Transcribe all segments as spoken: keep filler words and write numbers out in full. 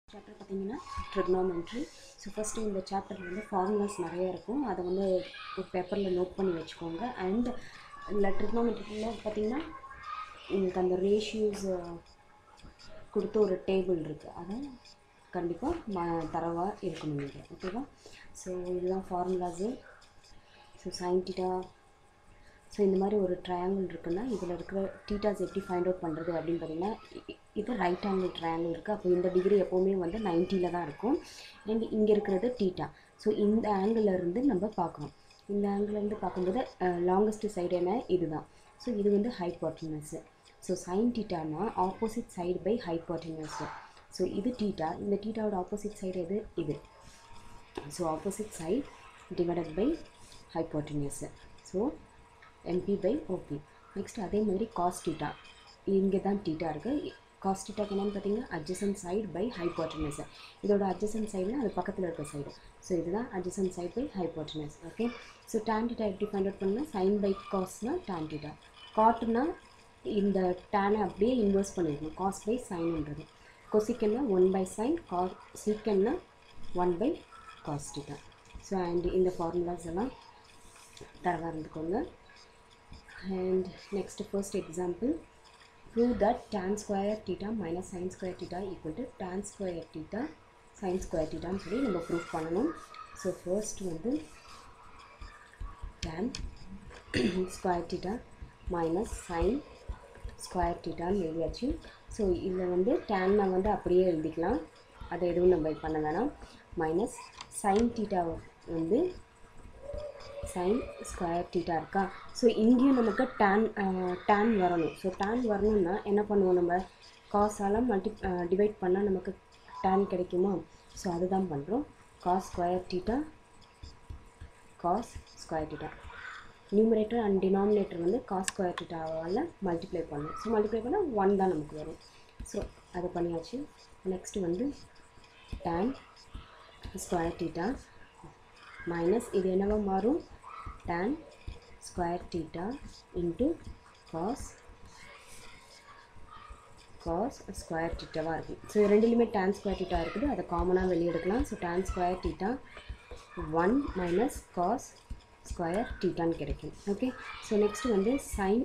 Chapter பார்த்தீங்கன்னா trigonometry. So first இந்த சாப்டரில் வந்து ஃபார்முலாஸ் நிறைய இருக்கும், அதை வந்து ஒரு பேப்பரில் நோட் பண்ணி வச்சுக்கோங்க. அண்ட் இல்லை ட்ரிக்னாமெட்ரியில் பார்த்தீங்கன்னா உங்களுக்கு அந்த ரேஷியோஸ் கொடுத்து ஒரு டேபிள் இருக்குது, அதை கண்டிப்பாக ம தரவாக இருக்கணும் நீங்கள். ஓகேவா? ஸோ இதுதான் formulas. So sine theta. So இந்த மாதிரி ஒரு ட்ரையாங்கிள் இருக்குன்னா இதில் இருக்கிற டீட்டாஸ் எப்படி ஃபைண்ட் அவுட் பண்ணுறது அப்படின்னு பார்த்தீங்கன்னா, இது ரைட் ஆங்கிள் ட்ரையாங்கிள் இருக்குது. அப்போ இந்த டிகிரி எப்போவுமே வந்து நைன்ட்டியில் தான் இருக்கும். அண்ட் இங்கே இருக்கிறது டீட்டா. ஸோ இந்த ஆங்கிளில் இருந்து நம்ம பார்க்கணும். இந்த ஆங்கிலேருந்து பார்க்கும்போது லாங்கஸ்ட் சைடு என்ன இதுதான். ஸோ இது வந்து ஹைப்போட்டனஸு. ஸோ சைன் டீட்டானா opposite side by hypotenuse. So இது டீட்டா. இந்த டீட்டாவோட ஆப்போசிட் சைடு எது? இது. So opposite side divided by hypotenuse. So MP by OB. Next அதே மாதிரி காஸ் டீட்டா. இங்கே தான் டீட்டா இருக்குது. காஸ் டீட்டாக்கு என்னென்னு பார்த்தீங்கன்னா அட்ஜசன்ட் சைடு பை ஹைப்போட்டனஸ். இதோட அட்ஜசன்ட் சைடுனா அது பக்கத்தில் இருக்க சைடு. ஸோ இதுதான் adjacent side by hypotenuse. Okay. So tan theta எப்படி ஃபைண்ட் அவுட் பண்ணால் சைன் பை காஸ்னா tan டீட்டா. காட்னா இந்த டேனை அப்படியே இன்வெர்ஸ் பண்ணிடணும், காஸ் பை சைன்ன்றது. கொசிக்கன்னா ஒன் பை சைன், கா சீக்கன்னா one by cos theta. So and இந்த ஃபார்முலாஸ் எல்லாம் தரவாக இருந்துக்கோங்க. And next first example, prove that tan square theta minus sin square theta equal to tan square theta sin square theta ன்னு சொல்லி நம்ம proof பண்ணணும். ஸோ ஃபர்ஸ்ட் வந்து tan square theta minus sin square theta ன்னு எழுதியாச்சு. So இதில் வந்து டேன்னை வந்து அப்படியே எழுதிக்கலாம், அதை எதுவும் நம்ம பண்ண வேணாம். மைனஸ் sin theta வந்து sin square theta இருக்கா. ஸோ இங்கேயும் நமக்கு tan tan வரணும். ஸோ tan வரணும்னா என்ன பண்ணுவோம், நம்ம காசால் மல்டி டிவைட் பண்ணால் நமக்கு tan கிடைக்குமா. ஸோ அதுதான் பண்ணுறோம். Cos square theta cos square theta. Numerator and denominator வந்து காஸ் ஸ்கொயர் டீட்டாவால் மல்டிப்ளை பண்ணணும். ஸோ மல்டிப்ளை பண்ணால் ஒன் தான் நமக்கு வரும். ஸோ அதை பண்ணியாச்சு. நெக்ஸ்ட்டு வந்து tan ஸ்கொயர் டீட்டா மைனஸ் இது என்னவா மாறும், tan square theta into cos cos square theta வா இருக்குது. ஸோ ரெண்டுலேயுமே tan square theta இருக்குது, அதை காமனாக வெளியே எடுக்கலாம். So tan square theta one minus cos square thetaன்னு கிடைக்கும். ஓகே. ஸோ நெக்ஸ்ட்டு வந்து sin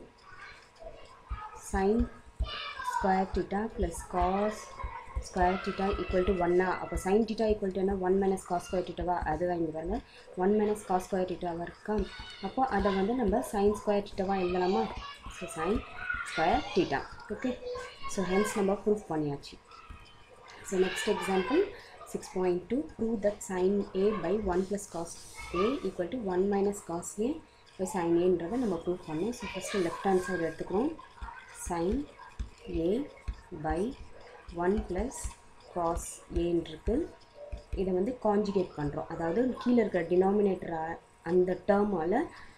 sin square theta plus cos square theta equal to ஒன்னா. அப்போ சைன் டீட்டா ஈக்குவல் டு என்ன, ஒன் மைனஸ் காஸ் ஸ்கொயர் டீட்டாவா, அதுதான் இங்கே பாருங்கள் ஒன் மைனஸ் காஸ் ஸ்கொயர் டீட்டாவாக இருக்கா. அப்போ அதை வந்து நம்ம சைன் ஸ்கொயர் டீட்டாவாக எழுதலாமா. So sine square theta. Okay. So hence நம்ம ப்ரூஃப் பண்ணியாச்சு. So next example six point two prove that sine A by one plus cos A equal to one minus cos A by sine ஏன்றதை நம்ம proof பண்ணோம். So first left hand side எடுத்துக்கிறோம். Sine A by one plus cos ஏன்றது இதை வந்து conjugate பண்ணுறோம். அதாவது கீழே இருக்கிற டினாமினேட்டரை அந்த டேர்மால்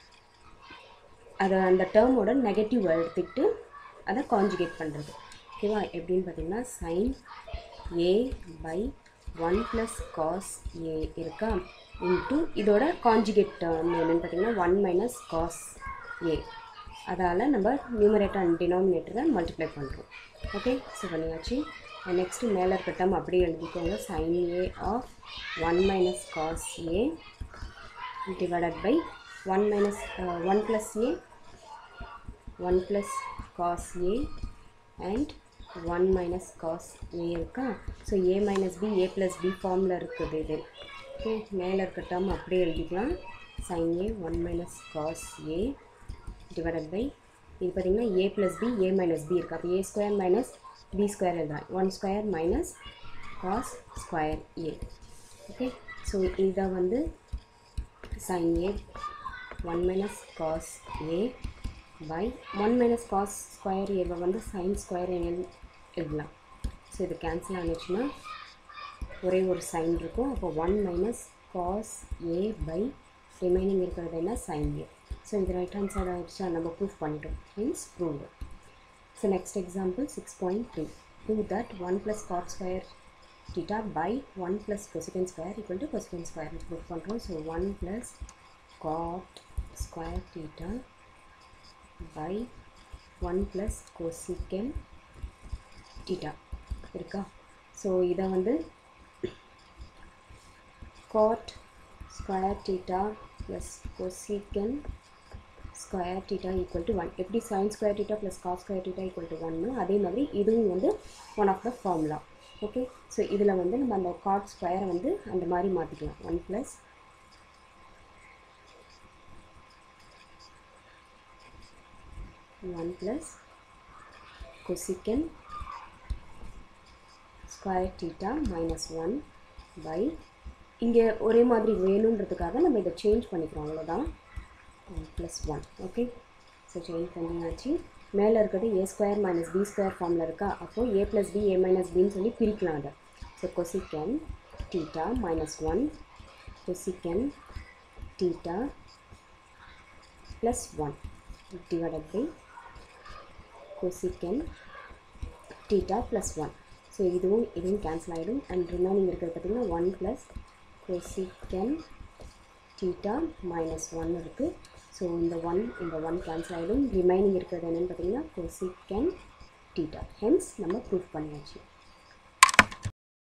அதை அந்த டேர்மோட நெகட்டிவ் எடுத்துக்கிட்டு அதை கான்ஜுகேட் பண்ணுறது. ஓகேவா? எப்படின்னு பார்த்தீங்கன்னா sine A by one plus cos A இருக்கா இன்ட்டு இதோட கான்ஜுகேட் டேர்ம் என்னென்னு பார்த்தீங்கன்னா ஒன் மைனஸ் காஸ் ஏ. அதால் நம்ம நியூமரேட்டர் அண்ட் டினாமினேட்டரை மல்டிப்ளை பண்ணுறோம். ஓகே. ஸோ பண்ணியாச்சு. நெக்ஸ்ட்டு மேலே இருக்க டேர்ம் அப்படியே எழுதிக்கோங்க. Sine A of one minus cos A divided by one minus one plus A one plus cos A and one minus cos A இருக்கா. So A minus B A plus B ஃபார்மில் இருக்குது இது. Okay. மேலே இருக்க term அப்படியே எழுதிக்கலாம். Sine A one minus cos A divided by இது பார்த்திங்கன்னா A plus B A minus B இருக்குது. அப்போ A square minus B square எழுதான் one square minus cos square A. Okay. So இதை வந்து sine A one minus cos A by one minus cos square ஏவை வந்து sine square எழுதலாம். So இது cancel ஆனிச்சுன்னா ஒரே ஒரு சைன் இருக்கும். அப்போ one minus cos A by remaining இருக்கிறது என்ன, சைன் ஏ. ஸோ இது ரைட் ஹேண்ட் சைடு ஆகிடுச்சா, நம்ம ப்ரூஃப் பண்ணிட்டோம். Means proved. So next example six point three prove that one plus cot square theta by one plus cosecant square equal to cosecant square னு prove பண்ணுறோம். So one plus cot square theta by one plus cosecant theta இருக்கா. So இதை வந்து cot square theta plus cosecant square theta equal to one. எப்படி sin square theta plus cos square theta equal to one அதே மாதிரி இதுவும் வந்து one of the formula. Okay, so இதில் வந்து நம்ம அந்த cot square வந்து அந்த மாதிரி மாற்றிக்கலாம். One plus one plus cosecant square theta minus one by இங்கே ஒரே மாதிரி வேணுன்றதுக்காக நம்ம இதை சேஞ்ச் பண்ணிக்கிறோம், அவ்வளோதான். One plus one. Okay, so change பண்ணியாச்சு. மேலே இருக்கிறது A square minus B square ஃபார்மில் இருக்கா, அப்போது A plus B A minus பின்னு சொல்லி பிரிக்கலாம் அதை. So cosecant theta minus one cosecant theta plus one divided by cosecant theta plus one. So இதுவும் இதுவும் கேன்சல் ஆகிடும். அண்ட் ரிமைனிங் இருக்கிறது பார்த்திங்கன்னா one plus cosecant theta minus one இருக்குது. ஸோ இந்த ஒன் இந்த ஒன் கேன்சல் ஆகிடும். ரிமைனிங் இருக்கிறது என்னென்னு பார்த்தீங்கன்னா cosecant theta. ஹென்ஸ் நம்ம ப்ரூஃப் பண்ணியாச்சு.